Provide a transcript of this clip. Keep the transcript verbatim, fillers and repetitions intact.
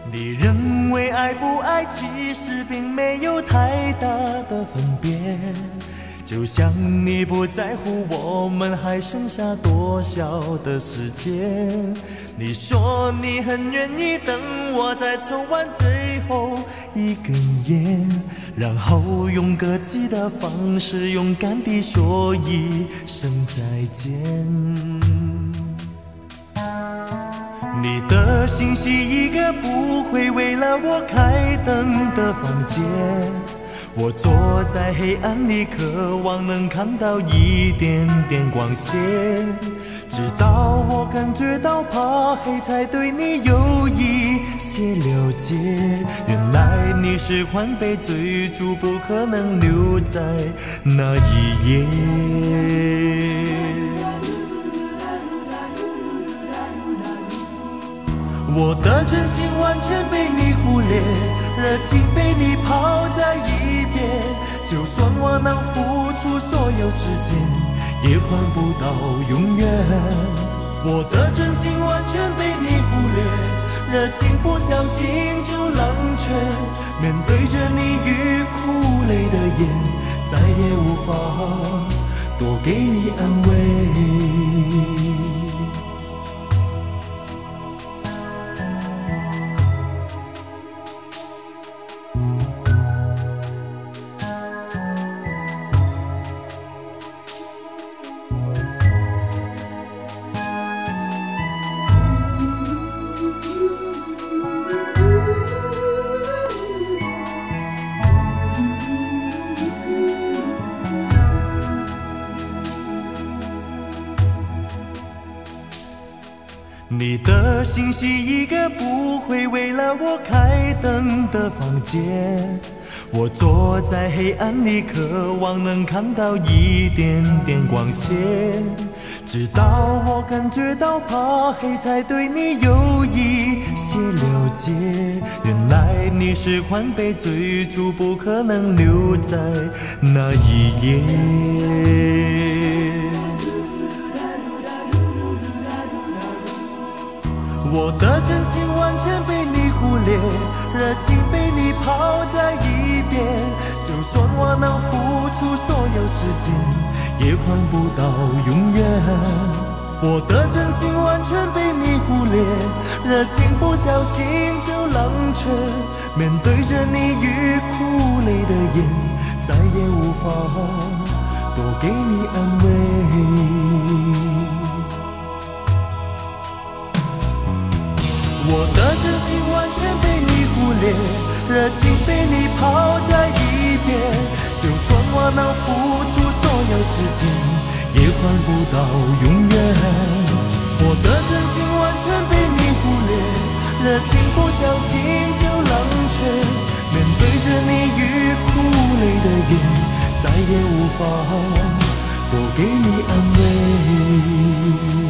你认为爱不爱，其实并没有太大的分别。就像你不在乎我们还剩下多少的时间。你说你很愿意等我再抽完最后一根烟，然后用各自的方式勇敢地说一声再见。你的信息一个不会为了我开灯的房间，我坐在黑暗里渴望能看到一点点光线，直到我感觉到怕黑才对你有一些了解。原来你是换杯追逐，不可能留在那一夜。我的真心完全被你忽略，热情被你抛在一边。就算我能付出所有时间，也换不到永远。我的真心完全被你忽略，热情不小心就冷却。面对着你欲哭泪的眼，再也无法多给你安慰。你的信息一个不会为了我开灯的房间，我坐在黑暗里渴望能看到一点点光线，直到我感觉到怕黑才对你有一些了解。原来你是换杯追逐，不可能留在那一夜。我的真心完全被你忽略，热情被你抛在一边。就算我能付出所有时间，也换不到永远。我的真心完全被你忽略，热情不小心就冷却。面对着你欲哭泪的眼，再也无法多给你安慰。我的真心完全被你忽略，热情被你抛在一边。就算我能付出所有时间，也换不到永远。我的真心完全被你忽略，热情不小心就冷却。面对着你欲哭泪的眼，再也无法多给你安慰。